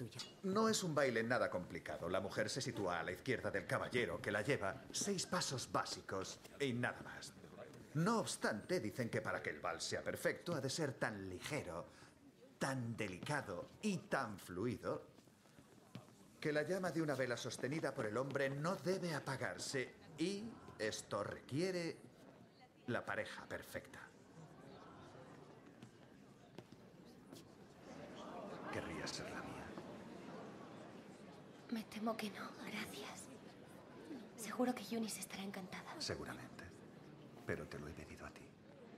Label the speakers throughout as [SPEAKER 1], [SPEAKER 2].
[SPEAKER 1] tuyo.
[SPEAKER 2] No es un baile nada complicado. La mujer se sitúa a la izquierda del caballero, que la lleva 6 pasos básicos y nada más. No obstante, dicen que para que el vals sea perfecto ha de ser tan ligero, tan delicado y tan fluido que la llama de una vela sostenida por el hombre no debe apagarse, y esto requiere la pareja perfecta. ¿Querrías ser la mía?
[SPEAKER 3] Me temo que no, gracias. Seguro que Eunice estará encantada.
[SPEAKER 2] Seguramente. Pero te lo he pedido a ti.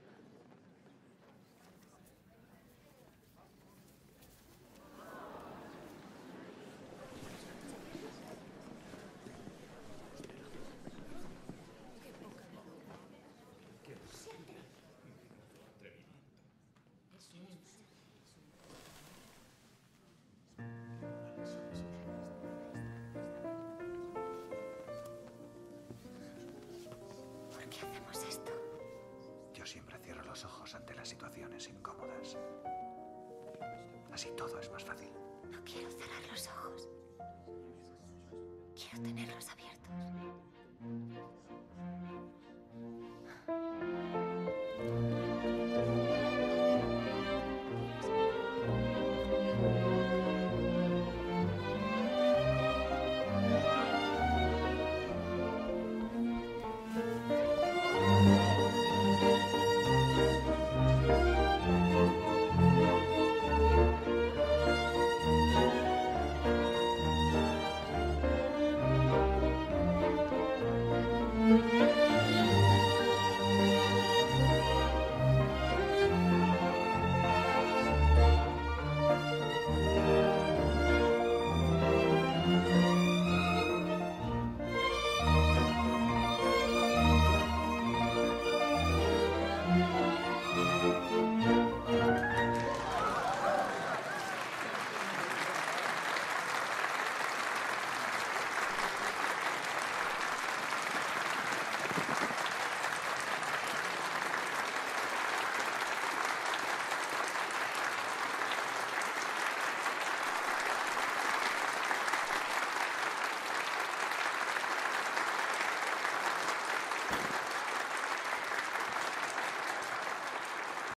[SPEAKER 3] ¿Por qué hacemos esto?
[SPEAKER 2] Yo siempre cierro los ojos ante las situaciones incómodas. Así todo es más fácil.
[SPEAKER 3] No quiero cerrar los ojos. Quiero tenerlos abiertos.